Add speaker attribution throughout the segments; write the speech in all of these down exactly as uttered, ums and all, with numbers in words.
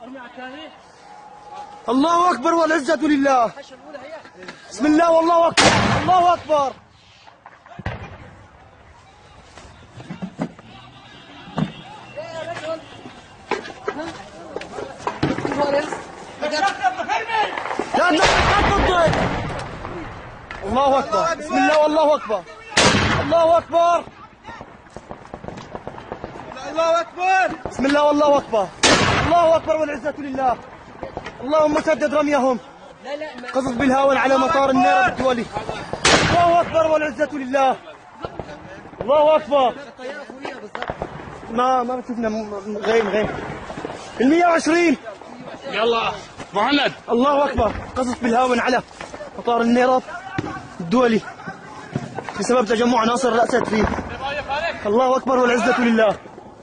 Speaker 1: الله أكبر والعزة لله. بسم الله والله أكبر. الله أكبر. لا لا تفضل. الله أكبر. بسم الله والله أكبر. الله أكبر.
Speaker 2: الله أكبر.
Speaker 1: بسم الله والله أكبر. الله أكبر والعزة لله. اللهم سدد رميهم. قذف بالهاون على مطار النيرة الدولي. الله أكبر والعزة لله. الله أكبر. ما ما شفنا غيم غيم. المية وعشرين.
Speaker 2: يلا محمد.
Speaker 1: الله أكبر. قذف بالهاون على مطار النيرة الدولي بسبب تجمع عناصر رأست فيه. الله أكبر والعزة لله.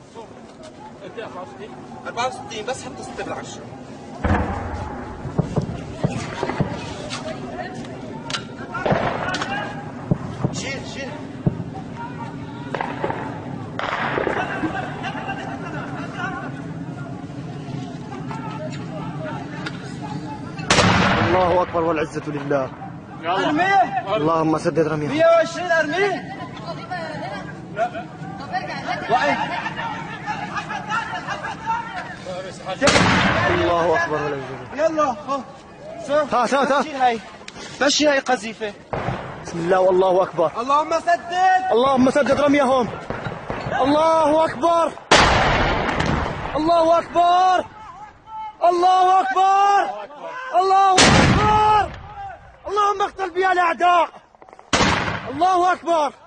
Speaker 2: أربعة وستين بس حتى ستة بالعشرة. شيل شيل.
Speaker 1: الله أكبر والعزة لله.
Speaker 2: ارميه.
Speaker 1: اللهم سدد رميه.
Speaker 2: مية وعشرين ارميه. وعي.
Speaker 1: الله أكبر والعزة لله.
Speaker 2: يلا شوف.
Speaker 1: ها ها ها.
Speaker 2: مشي هاي. مشي هاي قذيفة.
Speaker 1: بسم الله والله أكبر.
Speaker 2: اللهم سدد.
Speaker 1: اللهم سدد رميهم. الله أكبر. الله أكبر. الله أكبر. الله أكبر. اللهم اقتل بها الأعداء. الله أكبر.